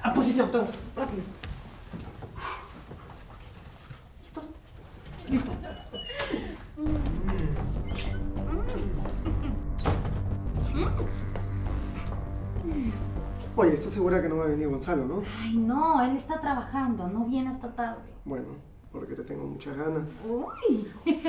A posición, todo. Rápido. ¿Listos? Listo. Oye, ¿estás segura que no va a venir Gonzalo, no? Ay, no, él está trabajando, no viene hasta tarde. Bueno, porque te tengo muchas ganas. Uy.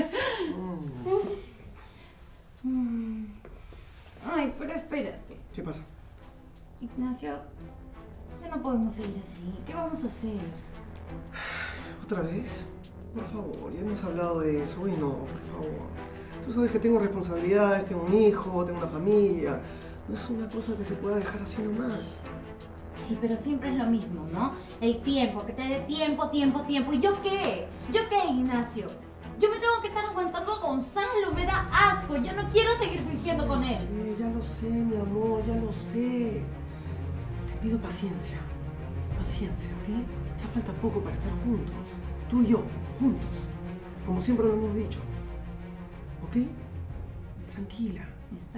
Ay, pero espérate. ¿Qué pasa? Ignacio, ya no podemos seguir así. ¿Qué vamos a hacer? ¿Otra vez? Por favor, ya hemos hablado de eso y no, por favor. Tú sabes que tengo responsabilidades, tengo un hijo, tengo una familia. No es una cosa que se pueda dejar así nomás. Sí, pero siempre es lo mismo, ¿no? El tiempo, que te dé tiempo. ¿Y yo qué? ¿Yo qué, Ignacio? Yo me tengo que estar aguantando a Gonzalo, me da asco. Yo no quiero seguir fingiendo con él. Sí, ya lo sé, mi amor, ya lo sé. Te pido paciencia. Paciencia, ¿ok? Ya falta poco para estar juntos. Tú y yo, juntos. Como siempre lo hemos dicho. ¿Ok? Tranquila. Está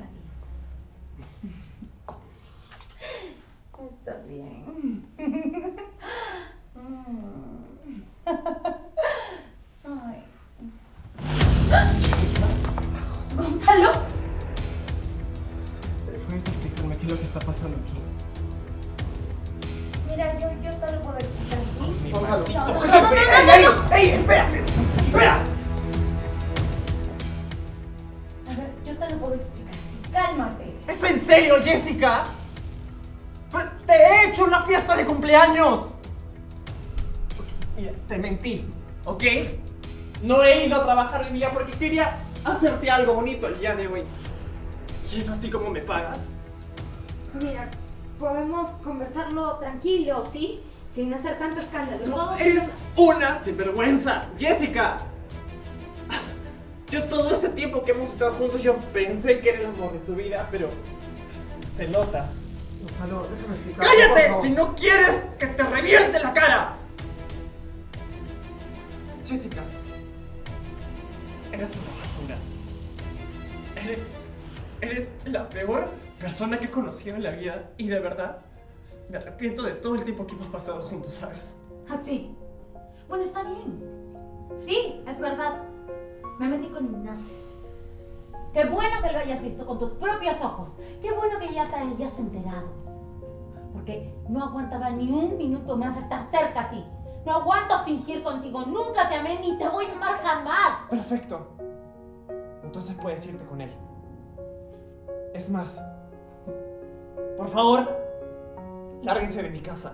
bien. Está bien. Ay. ¿Gonzalo? ¿Puedes explicarme qué es lo que está pasando aquí? Mira, yo te lo puedo explicar, ¿sí? Gonzalo. No. ¡Ey! ¡Espera! ¡Espera! A ver, yo te lo puedo explicar, sí. Cálmate. ¿Es en serio, Jessica? ¡Te he hecho una fiesta de cumpleaños! Mira, te mentí, ¿ok? No he ido a trabajar hoy día porque quería hacerte algo bonito el día de hoy. ¿Y es así como me pagas? Mira, podemos conversarlo tranquilo, ¿sí? Sin hacer tanto escándalo. Todo ¡Eres una sinvergüenza, Jessica! Yo todo este tiempo que hemos estado juntos, yo pensé que era el amor de tu vida, pero se nota. Gonzalo, déjame explicar. ¡Cállate! Si no quieres que te reviente la cara. Jessica, eres una basura. Eres la peor persona que he conocido en la vida y de verdad me arrepiento de todo el tiempo que hemos pasado juntos, ¿sabes? así. Bueno, está bien. Sí, es verdad. Me metí con Ignacio. Qué bueno que lo hayas visto con tus propios ojos. Qué bueno que ya te hayas enterado. Porque no aguantaba ni un minuto más estar cerca a ti. No aguanto fingir contigo. Nunca te amé ni te voy a amar jamás. Perfecto. Entonces puedes irte con él. Es más, por favor, lárguense de mi casa.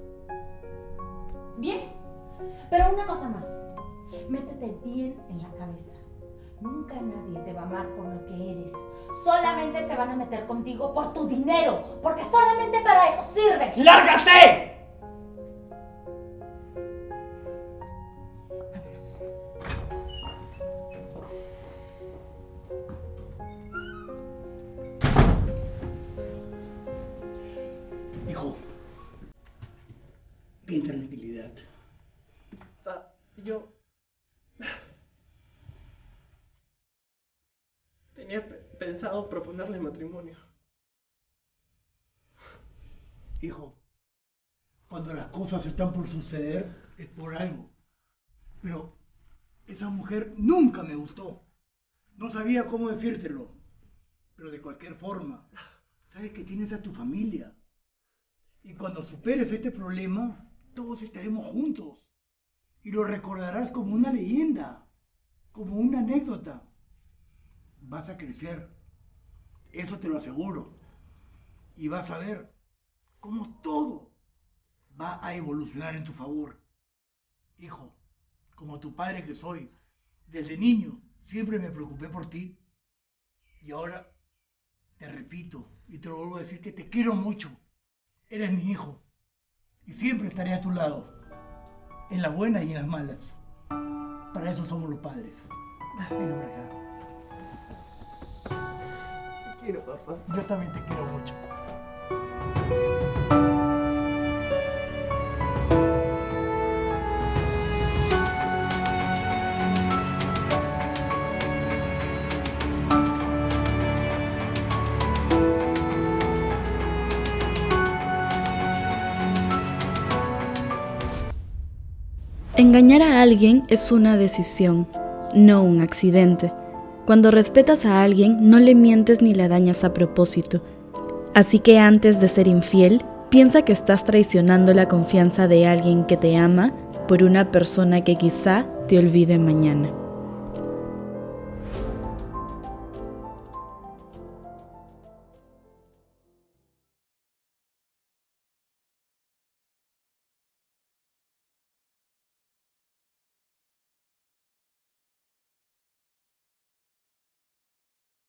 Bien. Pero una cosa más. Métete bien en la cabeza. Nunca nadie te va a amar por lo que eres. Solamente se van a meter contigo por tu dinero. Porque solamente para eso sirves. ¡Lárgate! Vámonos. Hijo, ten tranquilidad. Yo tenía pensado proponerle matrimonio. Hijo, cuando las cosas están por suceder es por algo. Pero esa mujer nunca me gustó. No sabía cómo decírtelo. Pero de cualquier forma, sabes que tienes a tu familia. Y cuando superes este problema, todos estaremos juntos. Y lo recordarás como una leyenda, como una anécdota. Vas a crecer, eso te lo aseguro. Y vas a ver cómo todo va a evolucionar en tu favor. Hijo, como tu padre que soy, desde niño siempre me preocupé por ti. Y ahora te repito y te lo vuelvo a decir que te quiero mucho. Eres mi hijo y siempre estaré a tu lado. En las buenas y en las malas. Para eso somos los padres. Ven por acá. Te quiero, papá. Yo también te quiero mucho. Engañar a alguien es una decisión, no un accidente. Cuando respetas a alguien, no le mientes ni le dañas a propósito. Así que antes de ser infiel, piensa que estás traicionando la confianza de alguien que te ama por una persona que quizá te olvide mañana.